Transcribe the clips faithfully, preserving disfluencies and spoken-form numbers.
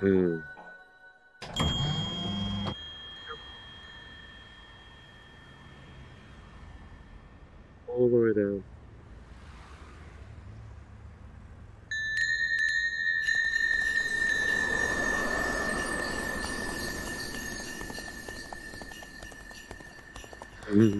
Hmm. All the way down. Hmm.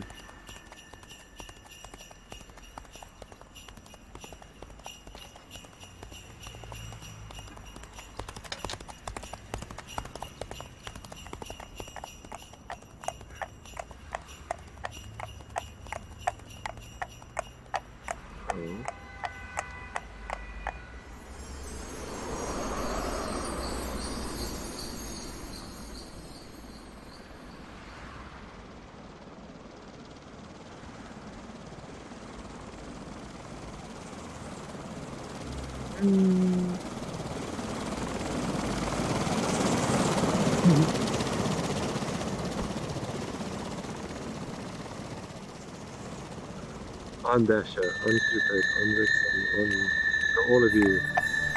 Oh. Mm. On Dasha, on Cupid, on Vixen, on to all of you.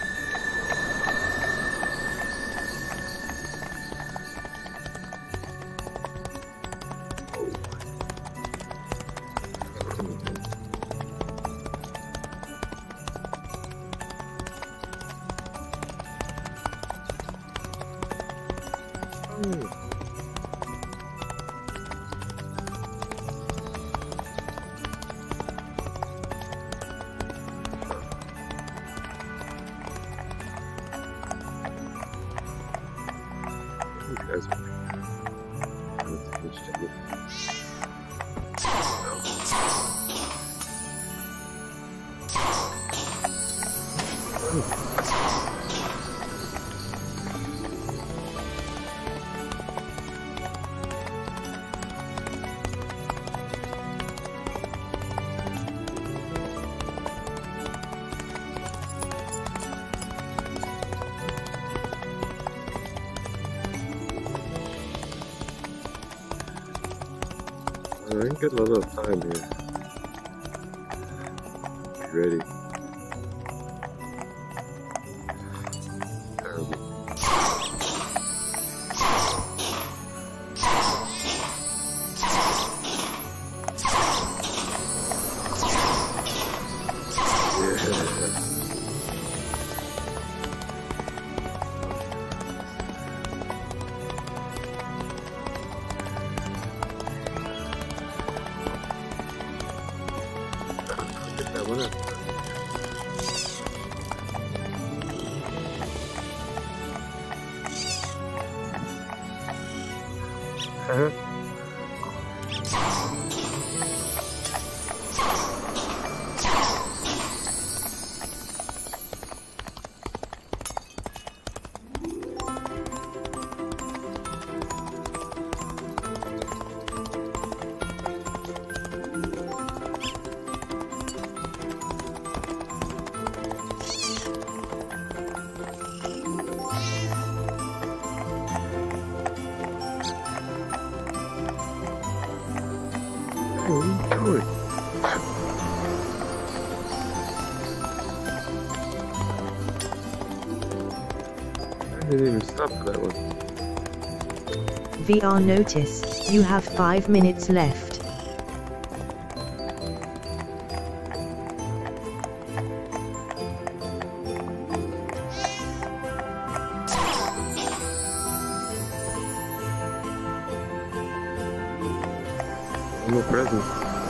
Oh. You guys are I didn't get a lot of time here. Be ready. Terrible. Yeah. Get that one up. Uh-huh. Where are you going? I didn't even stop for that one. V R notice, you have five minutes left. No presents.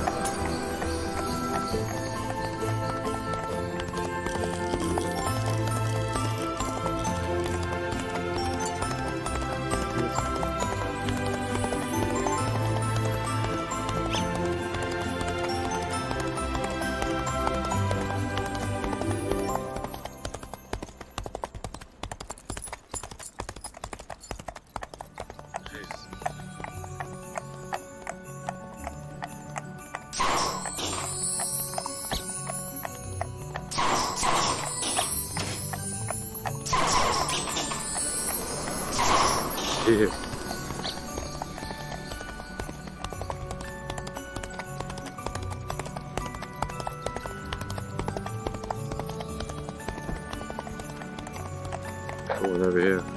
Yeah. That one over here.